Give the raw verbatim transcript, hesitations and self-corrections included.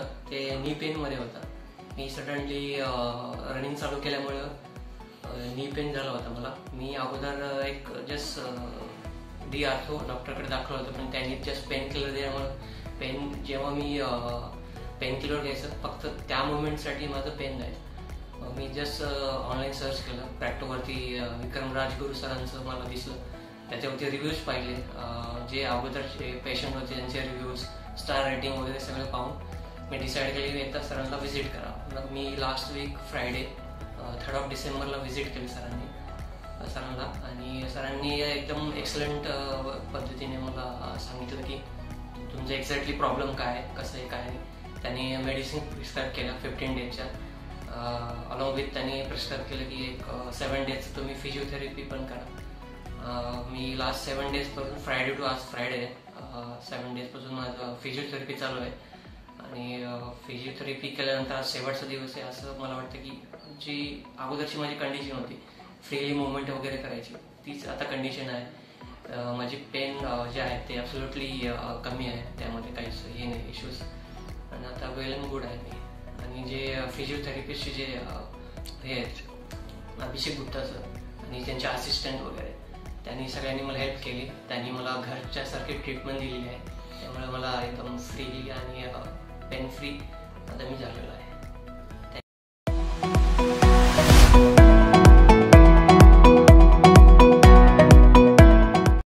ते नी पेनमध्ये होतं. मी सडनली रनिंग चालू केल्यामुळं नी पेन झाला होता मला. मी अगोदर एक जस्ट डी आर्थो डॉक्टरकडे दाखवलं होतं, पण त्यांनी जस्ट पेन किलर दिल्यामुळं पेन जेव्हा मी पेन किलर घ्यायचं फक्त त्या मुवमेंटसाठी माझं पेन जायचं. मी जस्ट ऑनलाईन सर्च केलं, प्रॅक्टोवरती विक्रम राजगुरू सरांचं मला दिसलं. त्याच्यावरती रिव्ह्यूज पाहिले, जे अगोदरचे पेशंट होते त्यांचे रिव्ह्यूज, स्टार रेटिंग वगैरे सगळं पाहून मी डिसाईड केली की एकदा सरांना व्हिजिट करा. मग मी last week Friday third of डिसेंबरला व्हिजिट केली सरांनी सरांना आणि सरांनी एकदम एक्सलंट पद्धतीने मला सांगितलं की तुमचं एक्झॅक्टली प्रॉब्लेम काय आहे, कसं आहे काय नाही. त्यांनी मेडिसिन प्रिस्क्राईब केलं फिफ्टीन डेजच्या. अलॉंग विथ त्यांनी प्रिस्क्राईब केलं की एक सेवन डेजचं तुम्ही फिजिओथेरपी पण करा. मी लास्ट सेवन डेजपासून फ्रायडे टू आज फ्रायडे सेवन डेजपासून माझं फिजिओथेरपी चालू आहे आणि फिजिओथेरपी केल्यानंतर आज शेवटचा दिवस आहे. असं मला वाटतं की जी अगोदरची माझी कंडिशन होती फ्रीली मुवमेंट वगैरे करायची, तीच आता कंडिशन आहे. माझी पेन जे आहे ते ॲब्सोल्युटली कमी आहे, त्यामध्ये काहीच हे नाही इश्यूज, आणि आता वेल अँड गुड आहे मी. आणि जे फिजिओथेरपिस्टचे जे हे आहेत अभिषेक गुप्ता सर आणि त्यांचे असिस्टंट वगैरे, त्यांनी सगळ्यांनी मला हेल्प केली. त्यांनी मला घरच्यासारखी ट्रीटमेंट दिलेली आहे, त्यामुळे मला एकदम फ्रीली आणि पेन फ्री आता मी झालेलो आहे.